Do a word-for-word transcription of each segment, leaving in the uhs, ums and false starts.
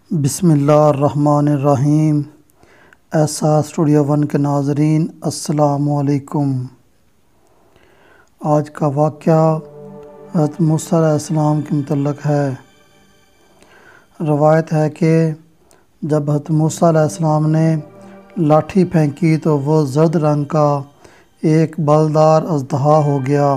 बिस्मिल्लाहिर्रहमानिर्रहीम। ऐसा studio one के नाज़रीन अस्सलामु अलैकुम। आज का वाक़या हज़रत मूसा अलैहिस्सलाम के मुतल्लिक़ है। रवायत है कि जब हज़रत मूसा अलैहिस्सलाम ने लाठी फेंकी तो वो ज़र्द रंग का एक बलदार अज़दहा हो गया।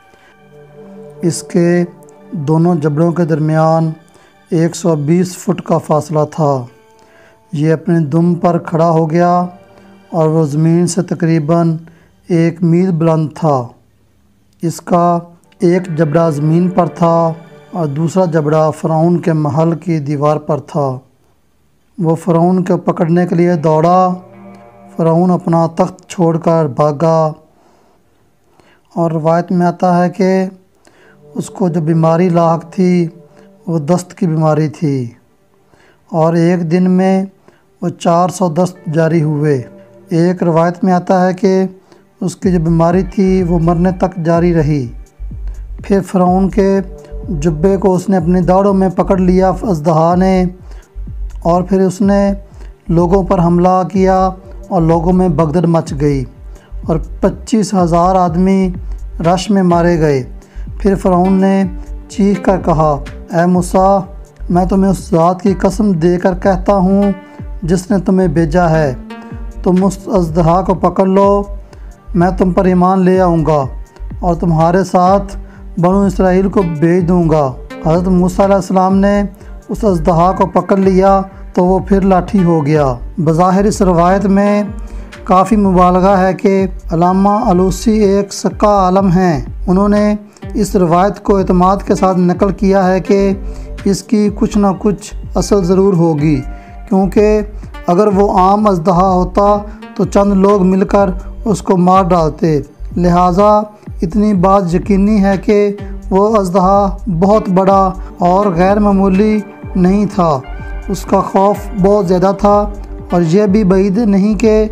इसके दोनों जबड़ों के दरमियान एक सौ बीस फुट का फ़ासला था। ये अपने दुम पर खड़ा हो गया और वो ज़मीन से तकरीबन एक मील बुलंद था। इसका एक जबड़ा ज़मीन पर था और दूसरा जबड़ा फ़िरौन के महल की दीवार पर था। वो फ़िरौन को पकड़ने के लिए दौड़ा। फ़िरौन अपना तख्त छोड़कर भागा और रवायत में आता है कि उसको जो बीमारी लाक थी वो दस्त की बीमारी थी और एक दिन में वो चार सौ दस्त जारी हुए। एक रवायत में आता है कि उसकी जो बीमारी थी वो मरने तक जारी रही। फिर फ़िरौन के जुब्बे को उसने अपनी दाढ़ों में पकड़ लिया अज़दहा ने, और फिर उसने लोगों पर हमला किया और लोगों में भगदड़ मच गई और पच्चीस हज़ार आदमी रश में मारे गए। फिर फ़िरौन ने चीख कर कहा, ऐ मूसा, मैं तुम्हें उस ज़ात की कसम देकर कहता हूँ जिसने तुम्हें भेजा है, तुम उस अज़दहा को पकड़ लो, मैं तुम पर ईमान ले आऊँगा और तुम्हारे साथ बनु इसराइल को भेज दूँगा। हज़रत मूसा अलैहिस्सलाम ने उस अज़दहा को पकड़ लिया तो वो फिर लाठी हो गया। बज़ाहिर इस रवायत में काफ़ी मुबालगा है कि अल्लामा आलूसी एक सक्का आलम हैं। उन्होंने इस रवायत को एतमाद के साथ नकल किया है कि इसकी कुछ ना कुछ असल ज़रूर होगी, क्योंकि अगर वो आम अज़दहा होता तो चंद लोग मिलकर उसको मार डालते। लिहाजा इतनी बात यकीनी है कि वो अज़दहा बहुत बड़ा और गैर मामूली नहीं था। उसका खौफ बहुत ज़्यादा था और यह भी बईद नहीं कि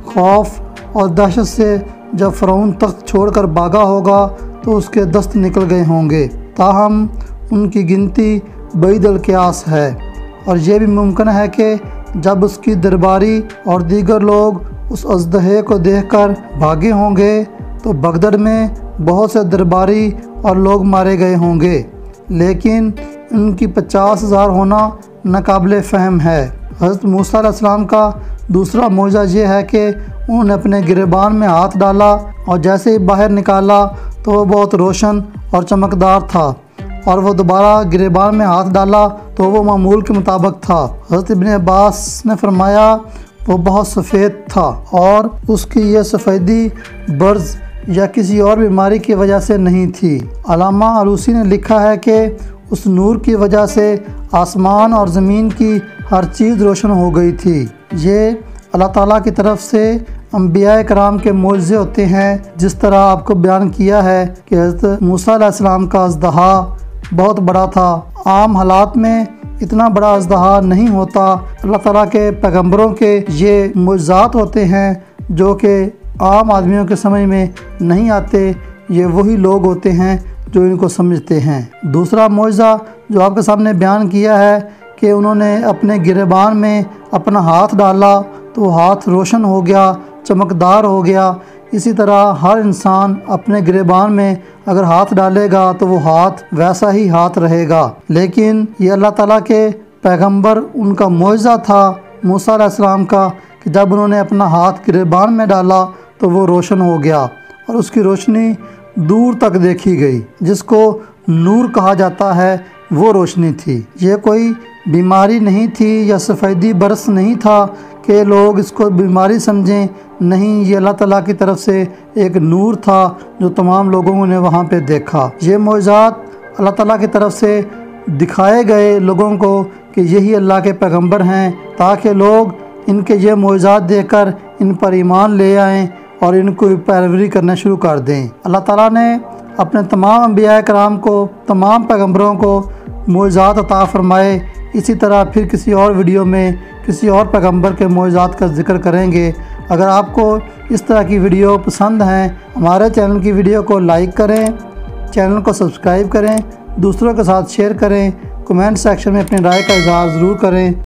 खौफ और दहशत से जब फ़िरौन तख्त छोड़कर भागा होगा तो उसके दस्त निकल गए होंगे। ताहम उनकी गिनती बईद अल क़ियास है और यह भी मुमकिन है कि जब उसकी दरबारी और दीगर लोग उस अज़दहे को देखकर भागे होंगे तो भगदड़ में बहुत से दरबारी और लोग मारे गए होंगे, लेकिन उनकी पचास हज़ार होना नाकाबिले फ़हम है। हज़रत मूसा अलैहिस्सलाम का दूसरा मौजज़ा ये है कि उन्होंने अपने गिरेबान में हाथ डाला और जैसे ही बाहर निकाला तो वो बहुत रोशन और चमकदार था, और वो दोबारा गिरेबान में हाथ डाला तो वो मामूल के मुताबिक था। हज़रत इब्न अब्बास ने फरमाया वो बहुत सफ़ेद था और उसकी यह सफ़ेदी बर्ज़ या किसी और बीमारी की वजह से नहीं थी। अल्लामा आलूसी ने लिखा है कि उस नूर की वजह से आसमान और ज़मीन की हर चीज़ रोशन हो गई थी। ये अल्लाह ताला की तरफ से अंबिया कराम के मौजज़े होते हैं। जिस तरह आपको बयान किया है कि हज़रत मूसा अलैहिस्सलाम का अज़दहा बहुत बड़ा था। आम हालात में इतना बड़ा अज़दहा नहीं होता। अल्लाह ताला के पैगंबरों के ये मौजज़ात होते हैं जो कि आम आदमियों के समझ में नहीं आते। ये वही लोग होते हैं जो इनको समझते हैं। दूसरा मौजज़ा जो आपके सामने बयान किया है कि उन्होंने अपने गिरेबान में अपना हाथ डाला तो हाथ रोशन हो गया, चमकदार हो गया। इसी तरह हर इंसान अपने गिरेबान में अगर हाथ डालेगा तो वो हाथ वैसा ही हाथ रहेगा। लेकिन ये अल्लाह ताला के पैगंबर उनका मौजज़ा था मूसा अलैहिस्सलाम का कि जब उन्होंने अपना हाथ गिरेबान में डाला तो वो रोशन हो गया और उसकी रोशनी दूर तक देखी गई। जिसको नूर कहा जाता है वो रोशनी थी। ये कोई बीमारी नहीं थी या सफ़ेदी बरस नहीं था कि लोग इसको बीमारी समझें। नहीं, ये अल्लाह ताला की तरफ से एक नूर था जो तमाम लोगों ने वहाँ पे देखा। ये मौजज़ात अल्लाह ताला की तरफ से दिखाए गए लोगों को कि यही अल्लाह के पैगंबर हैं, ताकि लोग इनके ये मौजज़ात देखकर इन पर ईमान ले आएँ और इनको पैरवी करना शुरू कर दें। अल्लाह ताला ने अपने तमाम अंबिया कराम को, तमाम पैगंबरों को मौजज़ात अता फ़रमाए। इसी तरह फिर किसी और वीडियो में किसी और पैगंबर के मौजज़ात का ज़िक्र करेंगे। अगर आपको इस तरह की वीडियो पसंद हैं, हमारे चैनल की वीडियो को लाइक करें, चैनल को सब्सक्राइब करें, दूसरों के साथ शेयर करें, कमेंट सेक्शन में अपनी राय का इज़हार ज़रूर करें।